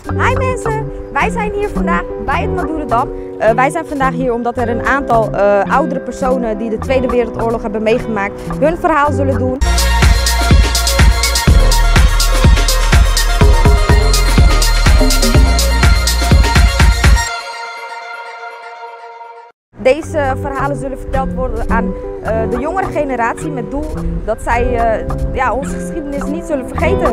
Hi mensen, wij zijn hier vandaag bij het Madurodam. Wij zijn vandaag hier omdat er een aantal oudere personen die de Tweede Wereldoorlog hebben meegemaakt hun verhaal zullen doen. Deze verhalen zullen verteld worden aan de jongere generatie met doel dat zij onze geschiedenis niet zullen vergeten.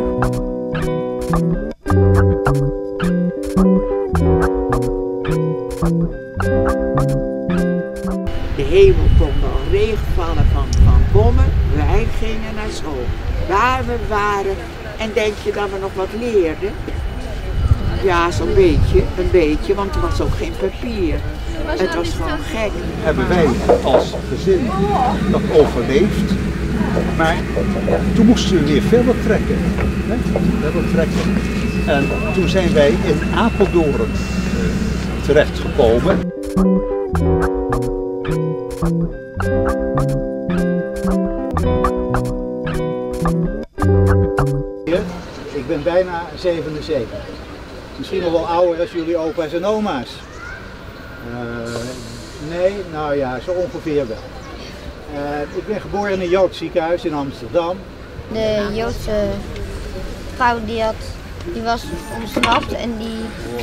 De hemel konden al regenvallen van bommen. Wij gingen naar school. Waar we waren. En denk je dat we nog wat leerden? Ja, zo'n beetje, want er was ook geen papier. Het was gewoon gek. Hebben wij als gezin dat overleefd, maar toen moesten we weer verder trekken. En toen zijn wij in Apeldoorn terechtgekomen. Ik ben bijna 77. Misschien nog wel ouder als jullie opa's en oma's. Nee, nou ja, zo ongeveer wel. Ik ben geboren in een Joods ziekenhuis in Amsterdam. De Joodse vrouw die was ontsnapt en die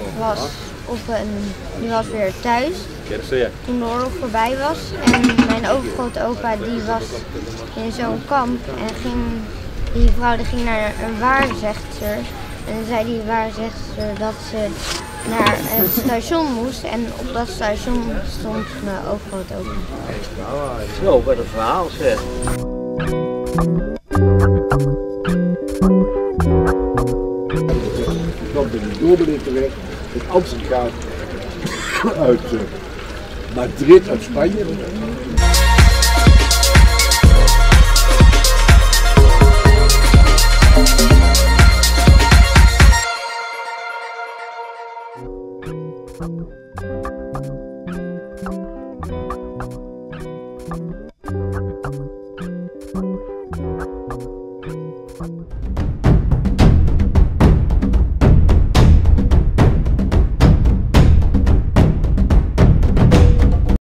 was weer thuis toen de oorlog voorbij was. En mijn overgrootopa die was in zo'n kamp en die vrouw ging naar een waarzegster. En dan zei die waarzegster dat ze naar het station moest en op dat station stond mijn overgrootopa. Zo, wat een verhaal zeg. Ik kwam in een doorbeleid terecht in Amsterdam uit Madrid, uit Spanje.